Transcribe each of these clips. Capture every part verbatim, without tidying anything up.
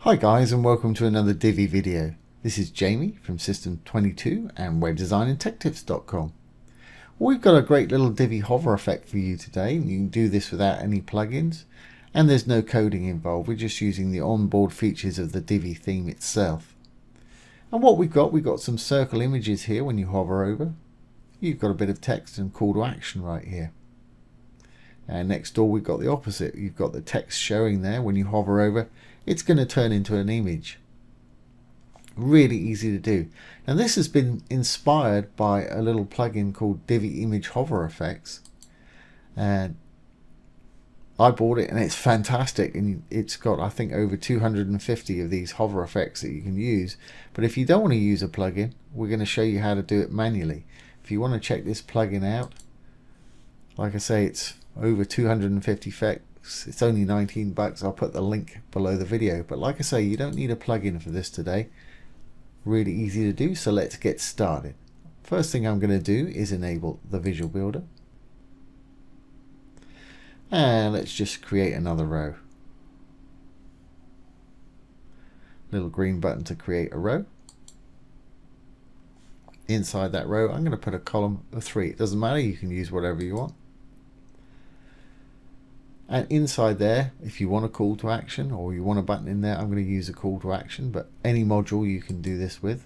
Hi guys, and welcome to another Divi video. This is Jamie from System twenty-two and web design and tech tips dot com. We've got a great little Divi hover effect for you today. You can do this without any plugins, and there's no coding involved. We're just using the onboard features of the Divi theme itself. And what we've got, we've got some circle images here when you hover over. You've got a bit of text and call to action right here. And next door we've got the opposite. You've got the text showing there. When you hover over, it's going to turn into an image. Really easy to do. Now this has been inspired by a little plugin called Divi Image Hover Effects, and I bought it and it's fantastic, and it's got I think over two hundred fifty of these hover effects that you can use. But if you don't want to use a plugin, we're going to show you how to do it manually. If you want to check this plugin out, like I say, it's over two hundred fifty effects. It's only nineteen bucks. I'll put the link below the video. But like I say, you don't need a plugin for this today. Really easy to do, so let's get started. First thing I'm going to do is enable the Visual Builder. And let's just create another row. Little green button to create a row. Inside that row, I'm going to put a column of three. It doesn't matter, you can use whatever you want. And inside there, if you want a call to action or you want a button in there, I'm going to use a call to action, but any module you can do this with.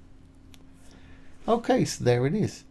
Okay, so there it is.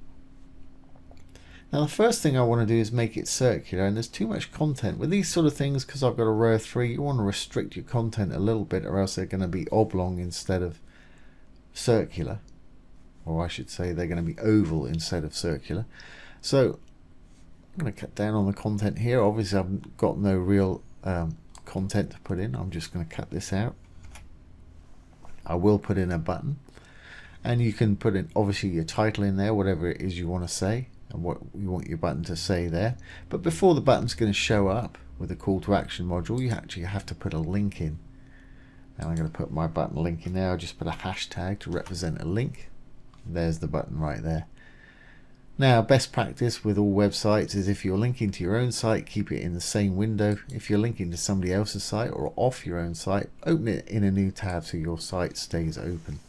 Now the first thing I want to do is make it circular, and there's too much content. With these sort of things, because I've got a row of three, you want to restrict your content a little bit, or else they're going to be oblong instead of circular. Or I should say they're going to be oval instead of circular. So I'm going to cut down on the content here. Obviously I've got no real um, content to put in. I'm just going to cut this out. I will put in a button, and you can put in obviously your title in there, whatever it is you want to say and what you want your button to say there. But before the button's going to show up with a call to action module, you actually have to put a link in. And I'm going to put my button link in there. I'll just put a hashtag to represent a link. There's the button right there. Now, best practice with all websites is if you're linking to your own site, keep it in the same window. If you're linking to somebody else's site or off your own site, open it in a new tab so your site stays open.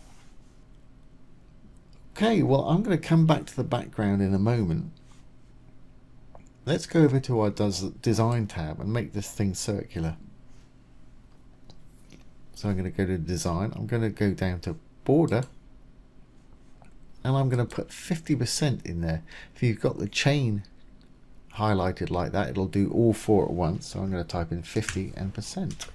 Okay, well, I'm going to come back to the background in a moment. Let's go over to our design tab and make this thing circular. So I'm going to go to design. I'm going to go down to border. And I'm going to put fifty percent in there. If you've got the chain highlighted like that, it'll do all four at once. So I'm going to type in fifty and percent.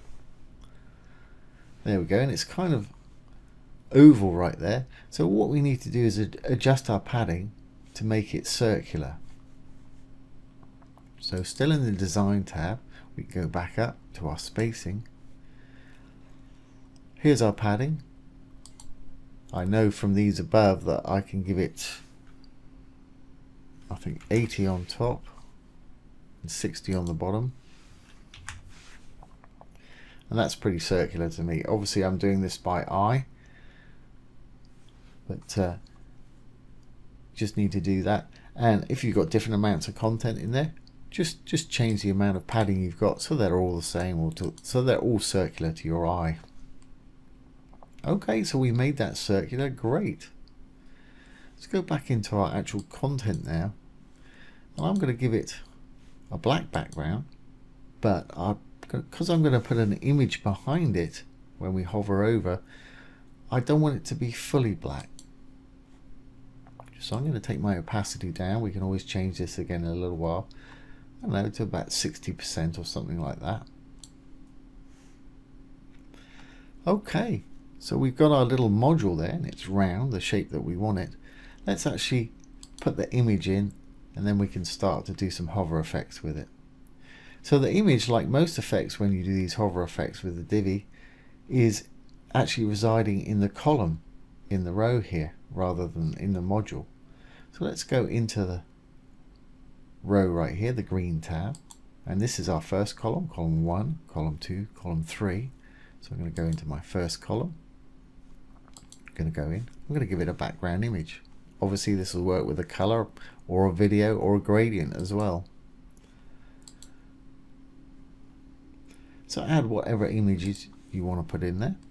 There we go, and it's kind of oval right there. So what we need to do is adjust our padding to make it circular. So still in the design tab, we go back up to our spacing. Here's our padding. I know from these above that I can give it, I think, eighty on top and sixty on the bottom, and that's pretty circular to me. Obviously I'm doing this by eye, but uh, just need to do that. And if you've got different amounts of content in there, just just change the amount of padding you've got so they're all the same, or to, so they're all circular to your eye. Okay, so we made that circular. Great. Let's go back into our actual content now. And I'm going to give it a black background, but because I'm going to put an image behind it when we hover over, I don't want it to be fully black. So I'm going to take my opacity down. We can always change this again in a little while. I don't know, to about sixty percent or something like that. Okay. So we've got our little module there, and it's round, the shape that we want it. Let's actually put the image in, and then we can start to do some hover effects with it. So the image, like most effects when you do these hover effects with the Divi, is actually residing in the column in the row here rather than in the module. So let's go into the row right here, the green tab, and this is our first column, column one, column two, column three. So I'm going to go into my first column. Going to go in. I'm going to give it a background image. Obviously this will work with a color or a video or a gradient as well. So add whatever images you want to put in there.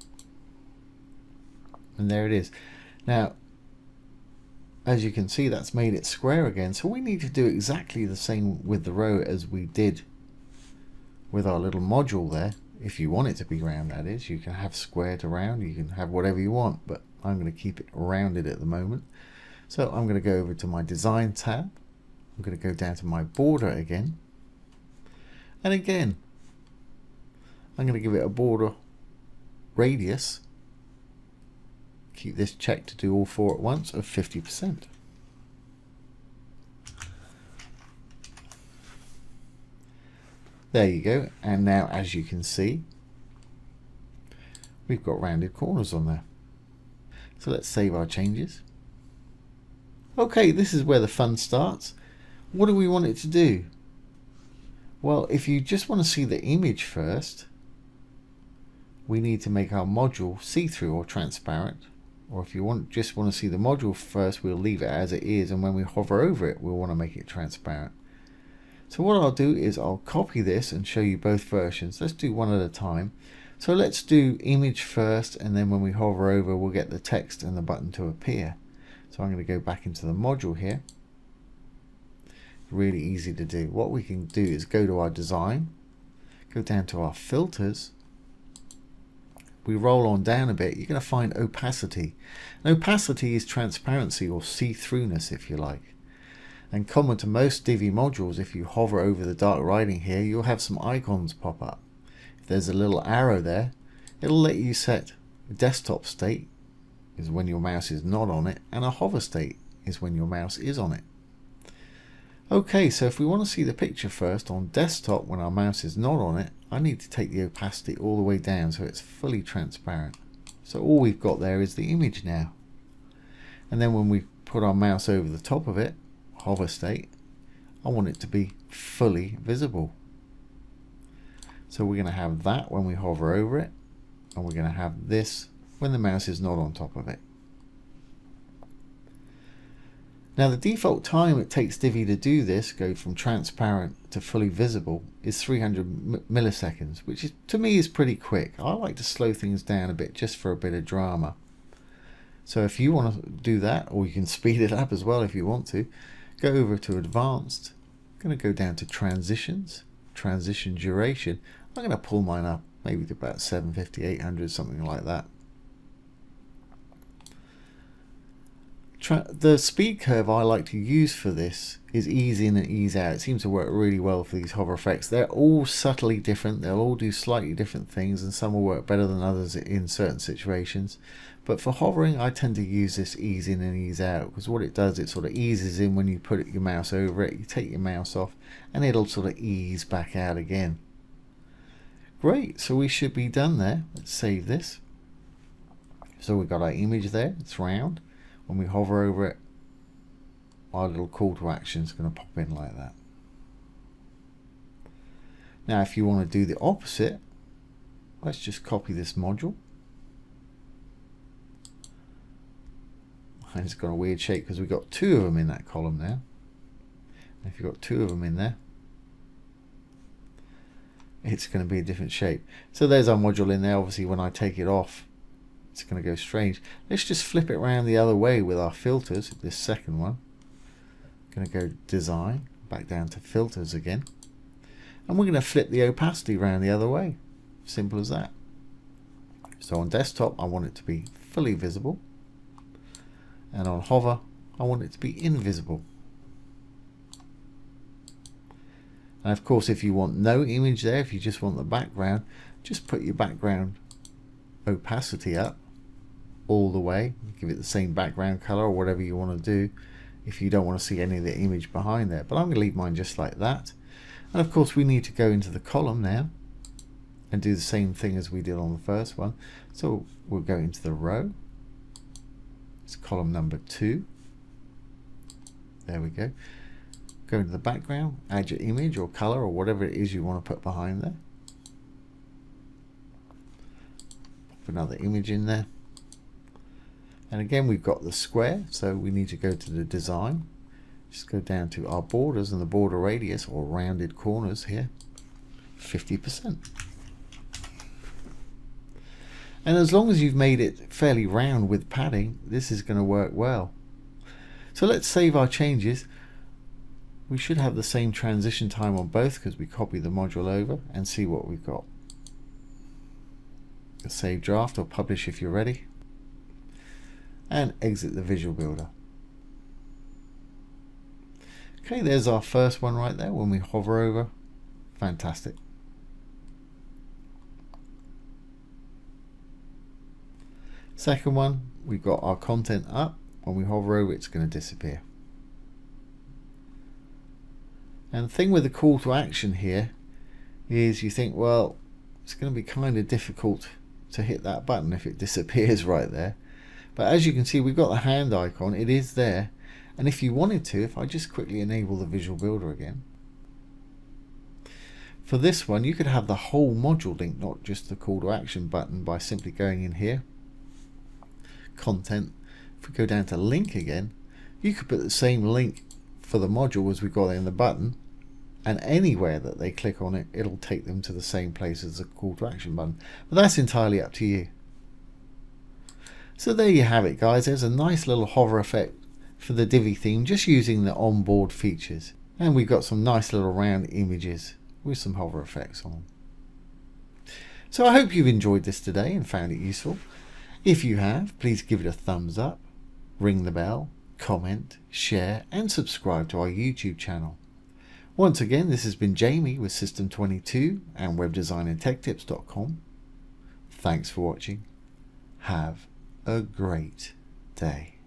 And there it is. Now, as you can see, that's made it square again. So we need to do exactly the same with the row as we did with our little module there. If you want it to be round, that is. You can have square to round, you can have whatever you want, but I'm going to keep it rounded at the moment. So I'm going to go over to my design tab. I'm going to go down to my border again. And again, I'm going to give it a border radius. Keep this checked to do all four at once of fifty percent. There you go. And now, as you can see, we've got rounded corners on there. So let's save our changes. Okay, this is where the fun starts. What do we want it to do? Well, if you just want to see the image first, we need to make our module see-through or transparent. Or if you want just want to see the module first, we'll leave it as it is, and when we hover over it, we'll want to make it transparent. So what I'll do is I'll copy this and show you both versions. Let's do one at a time. So let's do image first, and then when we hover over, we'll get the text and the button to appear. So I'm going to go back into the module here. Really easy to do. What we can do is go to our design, go down to our filters. We roll on down a bit, you're going to find opacity. And opacity is transparency or see-throughness, if you like. And common to most Divi modules, if you hover over the dark writing here, you'll have some icons pop up. If there's a little arrow there, it'll let you set a desktop state, is when your mouse is not on it, and a hover state is when your mouse is on it. Okay, so if we want to see the picture first on desktop when our mouse is not on it, I need to take the opacity all the way down so it's fully transparent. So all we've got there is the image now. And then when we put our mouse over the top of it, hover state, I want it to be fully visible. So we're going to have that when we hover over it, and we're going to have this when the mouse is not on top of it. Now the default time it takes Divi to do this, go from transparent to fully visible, is three hundred milliseconds, which is, to me is pretty quick. I like to slow things down a bit just for a bit of drama. So if you want to do that, or you can speed it up as well if you want to, go over to advanced. I'm going to go down to transitions, transition duration. I'm going to pull mine up maybe to about seven fifty, eight hundred, something like that. Tra the speed curve I like to use for this is ease in and ease out. It seems to work really well for these hover effects. They're all subtly different. They'll all do slightly different things, and some will work better than others in certain situations. But for hovering, I tend to use this ease in and ease out, because what it does, it sort of eases in when you put your mouse over it. You take your mouse off and it'll sort of ease back out again. Great, so we should be done there. Let's save this. So we've got our image there, it's round. When we hover over it, our little call to action is going to pop in like that. Now if you want to do the opposite, let's just copy this module. And it's got a weird shape because we've got two of them in that column now. And if you've got two of them in there, it's going to be a different shape. So there's our module in there. Obviously when I take it off, it's going to go strange. Let's just flip it around the other way with our filters, this second one. I'm going to go design, back down to filters again. And we're going to flip the opacity around the other way. Simple as that. So on desktop, I want it to be fully visible. And on hover, I want it to be invisible. And of course, if you want no image there, if you just want the background, just put your background opacity up all the way, give it the same background color or whatever you want to do if you don't want to see any of the image behind there. But I'm going to leave mine just like that. And of course we need to go into the column now and do the same thing as we did on the first one. So we'll go into the row. It's column number two. There we go. Go into the background, add your image or color or whatever it is you want to put behind there. Another image in there, and again we've got the square, so we need to go to the design, just go down to our borders and the border radius or rounded corners here, fifty percent. And as long as you've made it fairly round with padding, this is going to work well. So let's save our changes. We should have the same transition time on both because we copy the module over, and see what we've got. Save draft or publish if you're ready, and exit the Visual Builder. Okay, there's our first one right there when we hover over. Fantastic. Second one, we've got our content up. When we hover over, it's going to disappear. And the thing with the call to action here is you think, well, it's going to be kind of difficult to hit that button if it disappears right there. But as you can see, we've got the hand icon. It is there. And if you wanted to, if I just quickly enable the Visual Builder again, for this one, you could have the whole module link, not just the call to action button, by simply going in here, content. If we go down to link again, you could put the same link for the module as we got in the button, and anywhere that they click on it, it'll take them to the same place as the call to action button. But that's entirely up to you. So there you have it, guys. There's a nice little hover effect for the Divi theme, just using the onboard features. And we've got some nice little round images with some hover effects on them. So I hope you've enjoyed this today and found it useful. If you have, please give it a thumbs up, ring the bell, comment, share, and subscribe to our YouTube channel. Once again, this has been Jamie with System twenty-two and web design and tech tips dot com. Thanks for watching. Have a great day.